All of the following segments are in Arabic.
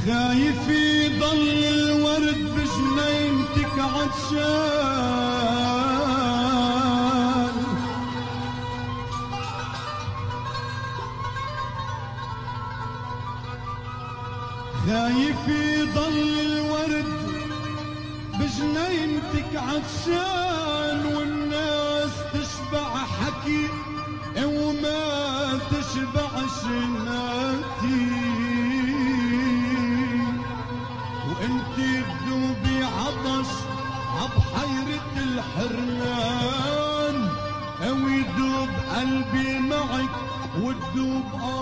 خايف يضل الورد بجنينتك عطشان، خايف يضل الورد بجنينتك عطشان، والناس تشبع حكي وما تشبع شناتي، وانتي تذوبي عطش عبحيرة الحرمان، او يذوب قلبي معك وتذوب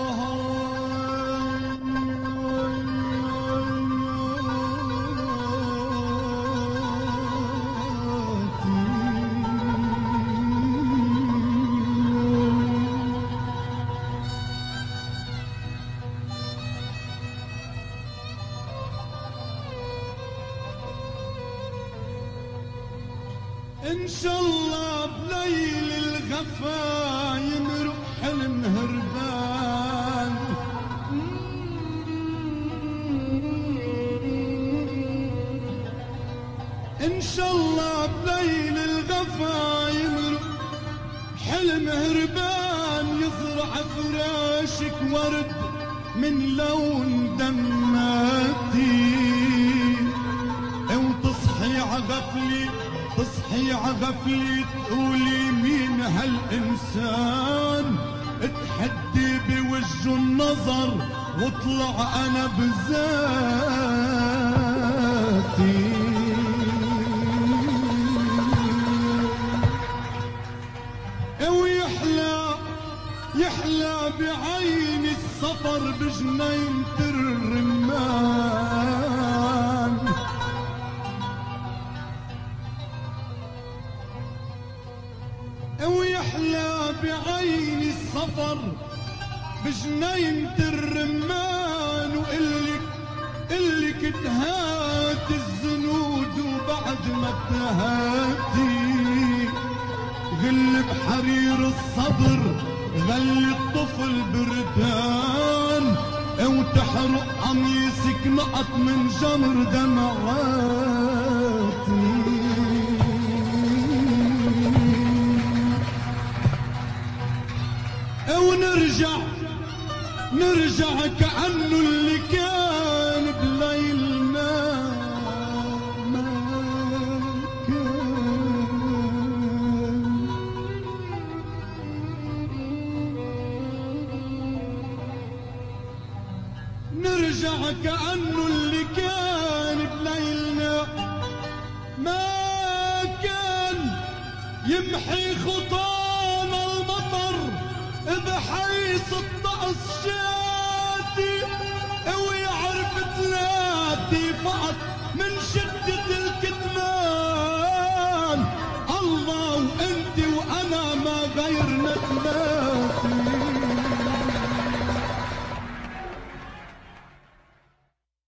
إن شاء الله بليل الغفا يمرق حلم هربان، إن شاء الله بليل الغفا يمرق حلم هربان، يزرع فراشك ورد من لون دماتي، وتصحي عغفلي تصحي عغفلي تقولي مين هالإنسان، تحدي بوجه النظر واطلع أنا بذاتي، يحلى بعين السفر بجنينة الرمان، ويحلى بعين السفر بجنينة الرمان، وقلك تهات الزنود وبعد ما تهاتي غل بحرير الصدر غلي الطفل بردان، وتحرق قميصك نقط من جمر دمعاتي، ونرجع كأنه اللي كان بليلنا ما كان، نرجع كأنه اللي كان بليلنا ما كان، يمحي خطانا المطر بحيث الطقس شاتي، ويعرف ثلاثي فقط من شدة الكتمان، الله وانت وانا ما غيرنا ثلاثي.